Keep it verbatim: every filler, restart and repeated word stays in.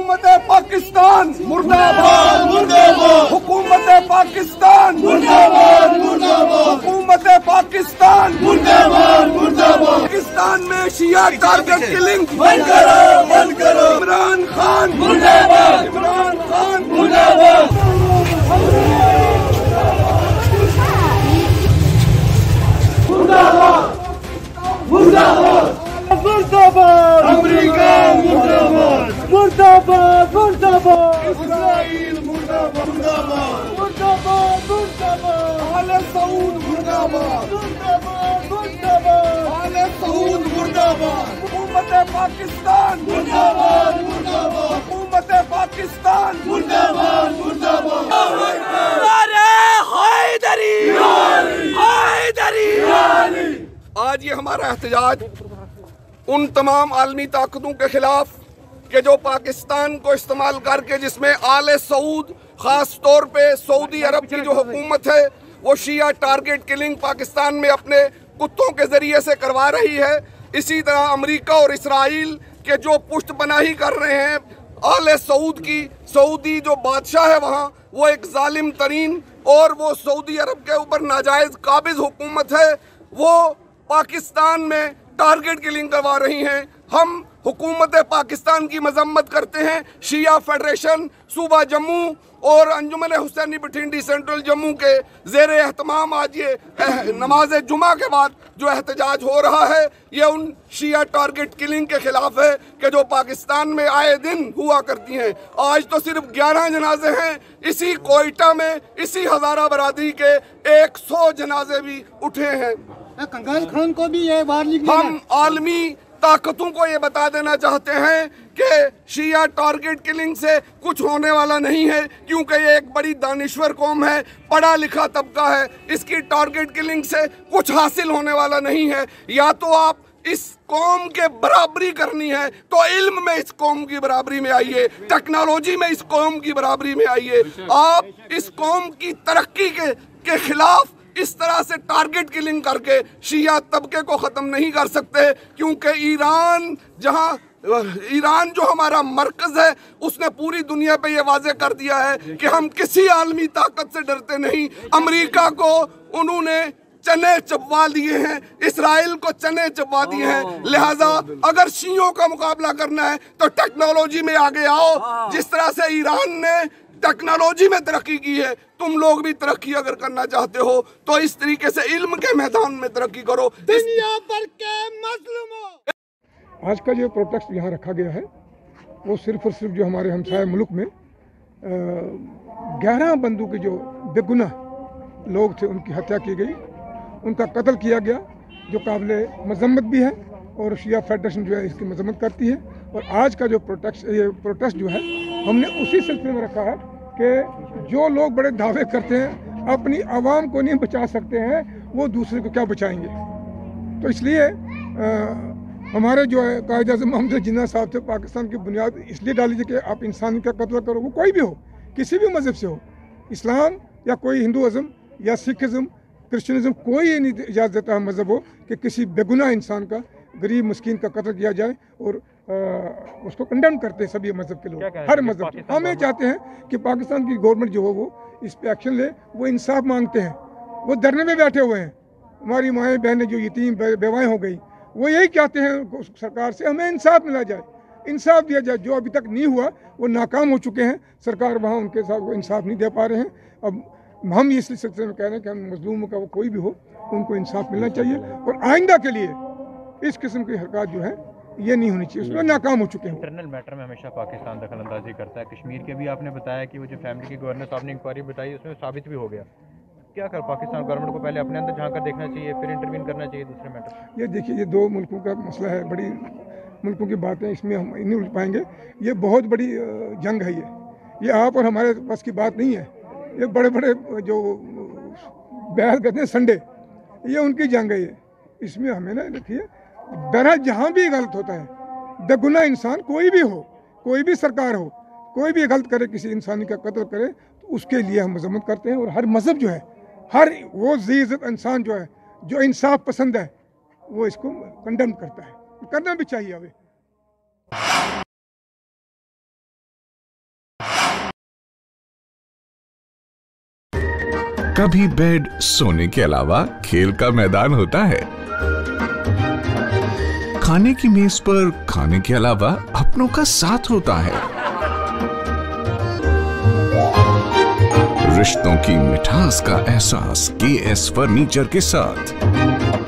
हुकूमत पाकिस्तान मुर्दाबाद मुर्दाबाद, हुकूमत पाकिस्तान मुर्दाबाद मुर्दाबाद, हुकूमत पाकिस्तान मुर्दाबाद मुर्दाबाद। पाकिस्तान में शिया टारगेट किलिंग बंद करो बंद करो। इमरान खान मुर्दाबाद, इमरान खान मुर्दाबाद। मुर्दाबाद अमेरिका, मुर्दाबाद मुर्दाबाद मुर्दाबाद इस्राइल मुर्दाबाद मुर्दाबाद मुर्दाबाद मुर्दाबाद आले सऊद मुर्दाबाद मुर्दाबाद मुर्दाबाद आले सऊद मुर्दाबाद। हुकूमत पाकिस्तान मुर्दाबाद मुर्दाबाद, हुकूमत पाकिस्तान मुर्दाबाद मुर्दाबाद। नारे हैदरी हैदरी। आज ये हमारा एहतजाज उन तमाम आलमी ताकतों के खिलाफ कि जो पाकिस्तान को इस्तेमाल करके, जिसमें आले सऊद खास तौर पे सऊदी अरब की जो हुकूमत है वो शिया टारगेट किलिंग पाकिस्तान में अपने कुत्तों के जरिए से करवा रही है। इसी तरह अमेरिका और इसराइल के जो पुष्ट पनाही कर रहे हैं आले सऊद की, सऊदी जो बादशाह है वहाँ वो एक जालिम तरीन और वो सऊदी अरब के ऊपर नाजायज़ काबिज हुकूमत है, वो पाकिस्तान में टारगेट किलिंग करवा रही हैं। हम हुकूमत पाकिस्तान की मजम्मत करते हैं। शिया फेडरेशन सूबा जम्मू और अंजुमन हुसैनी बठिंडी सेंट्रल जम्मू के ज़ेर एहतमाम आज ये नमाज जुमा के बाद जो एहतजाज हो रहा है ये उन शिया टारगेट किलिंग के खिलाफ है कि जो पाकिस्तान में आए दिन हुआ करती हैं। आज तो सिर्फ ग्यारह जनाजे हैं, इसी कोयटा में इसी हज़ारा बरादरी के एक सौ जनाजे भी उठे हैं। कंगाल खान को भी ये वार्निंग हम आलमी ताकतों को ये बता देना चाहते हैं कि शिया टारगेट किलिंग से कुछ होने वाला नहीं है, क्योंकि ये एक बड़ी दानिश्वर कौम है, पढ़ा लिखा तबका है। इसकी टारगेट किलिंग से कुछ हासिल होने वाला नहीं है। या तो आप इस कौम के बराबरी करनी है तो इल्म में इस कौम की बराबरी में आइए, टेक्नोलॉजी में इस कौम की बराबरी में आइए। आप इस कौम की तरक्की के, के खिलाफ इस तरह से टारगेट किलिंग करके शिया तबके को ख़त्म नहीं कर सकते, क्योंकि ईरान जहां ईरान जो हमारा मरकज़ है उसने पूरी दुनिया पे ये वाज़े कर दिया है कि हम किसी आलमी ताकत से डरते नहीं। अमेरिका को उन्होंने चने चबवा दिए हैं, इसराइल को चने चबवा दिए हैं। लिहाजा अगर शियों का मुकाबला करना है तो टेक्नोलॉजी में आगे आओ। जिस तरह से ईरान ने टेक्नोलॉजी में तरक्की की है, तुम लोग भी तरक्की अगर करना चाहते हो तो इस तरीके से इल्म के मैदान में तरक्की करो। दुनिया भर के मजलूमों। आज का जो प्रोटेस्ट यहाँ रखा गया है वो सिर्फ और सिर्फ जो हमारे हमसाय मुल्क में ग्यारह बंदों के जो बेगुनाह लोग थे उनकी हत्या की गई, उनका कत्ल किया गया, जो काबिल मजम्मत भी है और शिया फेडरेशन जो है इसकी मजम्मत करती है। और आज का जो प्रोटेस्ट ये प्रोटेस्ट जो है हमने उसी सिलसिले में रखा है कि जो लोग बड़े दावे करते हैं अपनी आवाम को नहीं बचा सकते हैं वो दूसरे को क्या बचाएंगे। तो इसलिए आ, हमारे जो है कायद आज़म मोहम्मद जिन्ना साहब थे, पाकिस्तान की बुनियाद इसलिए डाली थी कि आप इंसान का कत्ल करो, वो कोई भी हो, किसी भी मज़हब से हो, इस्लाम या कोई हिंदुज़म या सिखिज़म क्रिश्चियनिज़म, कोई ये नहीं इजाज़त देता है मज़हब हो कि किसी बेगुनाह इंसान का, गरीब मस्कीन का कत्ल किया जाए। और आ, उसको कंडेम करते हैं सभी मज़हब के लोग, हर मज़हब। हम ये चाहते हैं कि पाकिस्तान की गवर्नमेंट जो हो वो इस पर एक्शन ले। वो इंसाफ मांगते हैं, वो धरने में बैठे हुए हैं। हमारी माएँ बहनें जो यतीम बेवाएँ हो गई वो यही चाहते हैं सरकार से हमें इंसाफ मिला जाए, इंसाफ दिया जाए। जो अभी तक नहीं हुआ वो नाकाम हो चुके हैं, सरकार वहाँ उनके साथ वो इंसाफ नहीं दे पा रहे हैं। अब हम इस सिलसिले में कह रहे हैं कि हम मजलूम का वो कोई भी हो उनको इंसाफ मिलना चाहिए और आइंदा के लिए इस किस्म की हरकत जो है ये नहीं होनी चाहिए, उसमें नाकाम हो चुके हैं। इंटरनल मैटर में हमेशा पाकिस्तान दखल अंदाजी करता है। कश्मीर के भी आपने बताया कि वो जो फैमिली के गवर्नर साहब ने इंक्वायरी बताई उसमें साबित भी हो गया। क्या कर पाकिस्तान गवर्नमेंट को पहले अपने अंदर झांक कर देखना चाहिए, फिर इंटरवीन करना चाहिए दूसरे मैटर। ये देखिए, ये दो मुल्कों का मसला है, बड़ी मुल्कों की बातें, इसमें हम नहीं उलझ पाएंगे। ये बहुत बड़ी जंग है, ये ये आप और हमारे पास की बात नहीं है। ये बड़े बड़े जो बहस करते हैं संडे, ये उनकी जंग है। ये इसमें हमें ना देखिए, बहरहाल जहाँ भी गलत होता है, बेगुनाह इंसान कोई भी हो, कोई भी सरकार हो, कोई भी गलत करे, किसी इंसानी का कत्ल करे, तो उसके लिए हम मजम्मत करते हैं। और हर मज़हब जो है, हर वो ज़ी इज़्ज़त इंसान जो है, जो इंसाफ पसंद है, वो इसको कंडेम करता है, करना भी चाहिए। अभी कभी बेड सोने के अलावा खेल का मैदान होता है। खाने की मेज पर खाने के अलावा अपनों का साथ होता है। रिश्तों की मिठास का एहसास के एस फर्नीचर के साथ।